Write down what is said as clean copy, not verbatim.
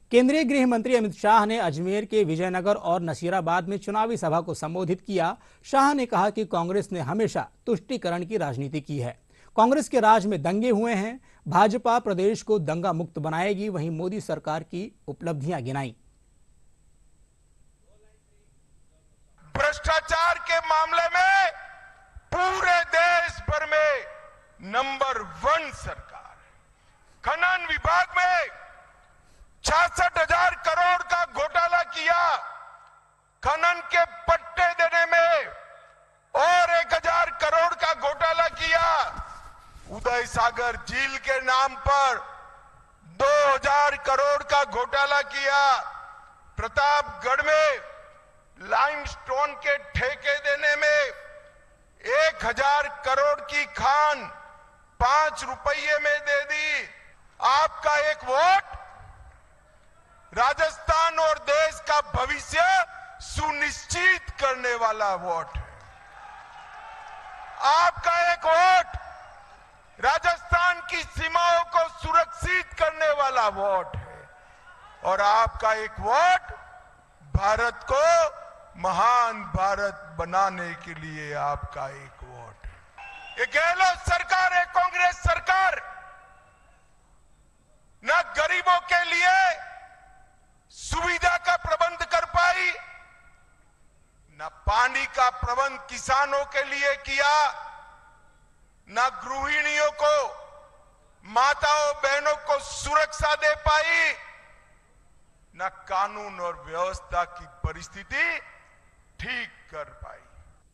केंद्रीय गृह मंत्री अमित शाह ने अजमेर के विजयनगर और नसीराबाद में चुनावी सभा को संबोधित किया। शाह ने कहा कि कांग्रेस ने हमेशा तुष्टीकरण की राजनीति की है। कांग्रेस के राज में दंगे हुए हैं। भाजपा प्रदेश को दंगा मुक्त बनाएगी। वहीं मोदी सरकार की उपलब्धियां गिनाई। भ्रष्टाचार के मामले में पूरे देश भर में नंबर 1 सरकार है। खनन विभाग में 66,000 करोड़ का घोटाला किया। खनन के पट्टे देने में और 1,000 करोड़ का घोटाला किया। उदय सागर झील के नाम पर 2,000 करोड़ का घोटाला किया। प्रतापगढ़ में लाइमस्टोन के ठेके देने में 1,000 करोड़ की खान 5 रुपये में दे दी। आपका एक वोट राजस्थान और देश का भविष्य सुनिश्चित करने वाला वोट है। आपका एक वोट राजस्थान की सीमाओं को सुरक्षित करने वाला वोट है और आपका एक वोट भारत को महान भारत बनाने के लिए आपका एक वोट है। ये गहलोत सरकार है, कांग्रेस सरकार न गरीबों के लिए सुविधा का प्रबंध कर पाई, न पानी का प्रबंध किसानों के लिए किया, न गृहिणियों को, माताओं बहनों को सुरक्षा दे पाई, न कानून और व्यवस्था की परिस्थिति ठीक कर पाई।